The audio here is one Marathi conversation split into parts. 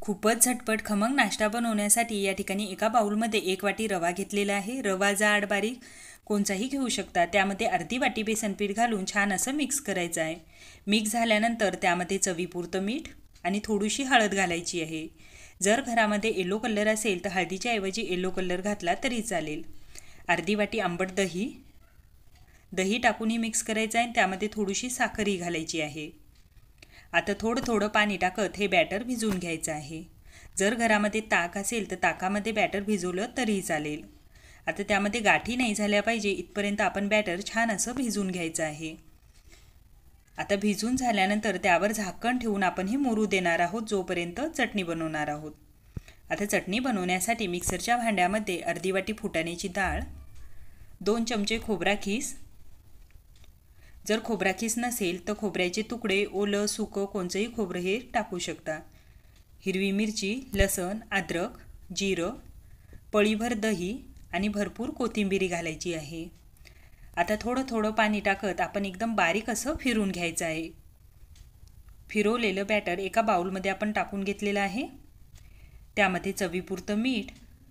खूपच झटपट खमंग नाश्ता बनवण्यासाठी या ठिकाणी एका बाउलमध्ये 1 वाटी रवा घेतलेला आहे। रवा जाड बारीक कोणताही घेऊ शकता। त्यामध्ये अर्धी वाटी बेसन पीठ घालून छान असं मिक्स करायचं आहे। मिक्स झाल्यानंतर त्यामध्ये चवीपुरतं मीठ आणि थोडीशी हळद घालायची आहे। जर घरामध्ये येलो कलर असेल तर हळदीच्या ऐवजी येलो कलर घातला तरी चालेल। अर्धी वाटी आंबट दही टाकूनही मिक्स करायचं आहे। त्यामध्ये थोडीशी साखरही घालायची आहे। आता थोडं पाणी टाकत हे बॅटर भिजवून घ्यायचं आहे। जर घरामध्ये ताक असेल तर ताकामध्ये बॅटर भिजवलं तरीही चालेल। आता त्यामध्ये गाठी नाही झाल्या पाहिजे इथपर्यंत आपण बॅटर छान असं भिजवून घ्यायचं आहे। आता भिजून झाल्यानंतर त्यावर झाकण ठेवून आपण हे मुरू देणार आहोत जोपर्यंत चटणी बनवणार आहोत। आता चटणी बनवण्यासाठी मिक्सरच्या भांड्यामध्ये अर्धी वाटी फुटाण्याची डाळ, 2 चमचे खोबरा खीस, जर खोबरा खीस नसेल तर खोबऱ्याचे तुकडे, ओलं सुकं कोणचंही खोबरं हे टाकू शकता, हिरवी मिरची, लसण, अद्रक, जिरं, पळीभर दही आणि भरपूर कोथिंबीर घालायची आहे। आता थोडं पाणी टाकत आपण एकदम बारीक असं फिरून घ्यायचं आहे। फिरवलेलं बॅटर एका बाउलमध्ये आपण टाकून घेतलेलं आहे। त्यामध्ये चवीपुरतं मीठ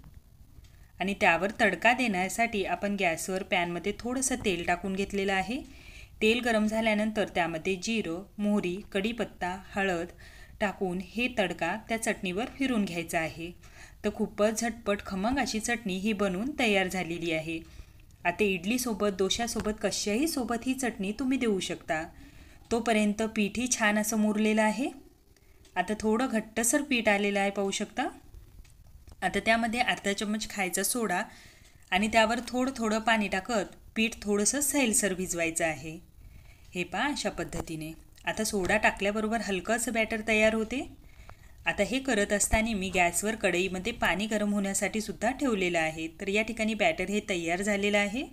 आणि त्यावर तडका देण्यासाठी आपण गॅसवर पॅनमध्ये थोडंसं तेल टाकून घेतलेलं आहे। तेल गरम झाल्यानंतर त्यामध्ये जिरं, मोहरी, कढीपत्ता, हळद टाकून हे तडका त्या चटणीवर फिरून घ्यायचा आहे। तर खूपच झटपट खमंग अशी चटणी ही बनवून तयार झालेली आहे। आता इडलीसोबत, डोशासोबत कशाही सोबत ही चटणी तुम्ही देऊ शकता। तोपर्यंत पीठही छान असं मुरलेलं आहे। आता थोडं घट्टसर पीठ आलेलं आहे, पाहू शकता। आता त्यामध्ये अर्धा चमच खायचा सोडा आणि त्यावर थोडं पाणी टाकत पीठ थोडंसं सैलसर भिजवायचं आहे। हे पहा अशा पद्धतीने। आता सोडा टाकल्याबरोबर हलकंसं बॅटर तयार होते। आता हे करत असताना मी गॅसवर कढईमध्ये पाणी गरम होण्यासाठी सुद्धा ठेवलेलं आहे। तर या ठिकाणी बॅटर हे तयार झालेलं आहे।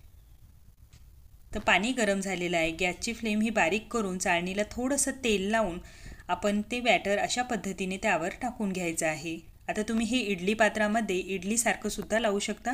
तर पाणी गरम झालेलं आहे। गॅसची फ्लेम ही बारीक करून चाळणीला थोडंसं तेल लावून आपण ते बॅटर अशा पद्धतीने त्यावर टाकून घ्यायचं आहे। आता तुम्ही हे इडली पात्रामध्ये इडलीसारखं सुद्धा लावू शकता,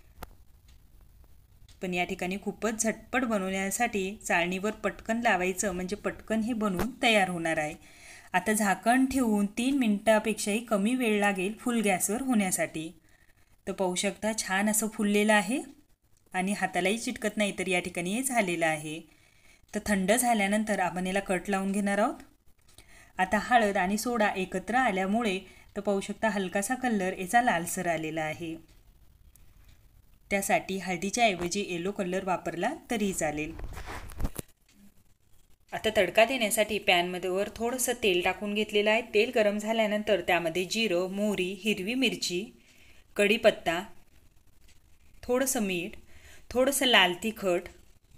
पण या ठिकाणी खूपच झटपट बनवण्यासाठी चाळणीवर पटकन लावायचं म्हणजे पटकन हे बनवून तयार होणार आहे। आता झाकण ठेवून 3 मिनिटापेक्षाही कमी वेळ लागेल फुल गॅसवर होण्यासाठी। तर पाहू शकता छान असं फुललेलं आहे आणि हातालाही चिटकत नाही, तर या ठिकाणी हे झालेलं आहे। तर थंड झाल्यानंतर आपण याला कट लावून घेणार आहोत। आता हळद आणि सोडा एकत्र आल्यामुळे तर पाहू शकता हलकासा कलर याचा लालसर आलेला आहे। त्यासाठी हळदीच्या ऐवजी येलो कलर वापरला तरी चालेल। आता तडका देण्यासाठी पॅनमध्ये वर थोडंसं तेल टाकून घेतलेलं आहे। तेल गरम झाल्यानंतर त्यामध्ये जिरं, मोहरी, हिरवी मिरची, कढीपत्ता, थोडंसं मीठ, थोडंसं लाल तिखट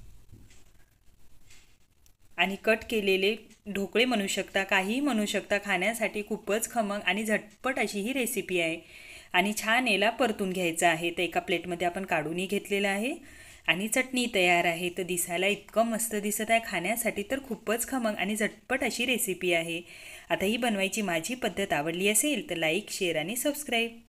आणि कट केलेले ढोकळे म्हणू शकता, काहीही म्हणू शकता। खाण्यासाठी खूपच खमंग आणि झटपट अशी ही रेसिपी आहे आणि छान याला परतून घ्यायचं आहे। तर एका प्लेटमध्ये आपण काढूनही घेतलेलं आहे आणि चटणी तयार आहे। तर दिसायला इतकं मस्त दिसत आहे, खाण्यासाठी तर खूपच खमंग आणि झटपट अशी रेसिपी आहे। आता ही बनवायची माझी पद्धत आवडली असेल तर लाईक, शेअर आणि सबस्क्राईब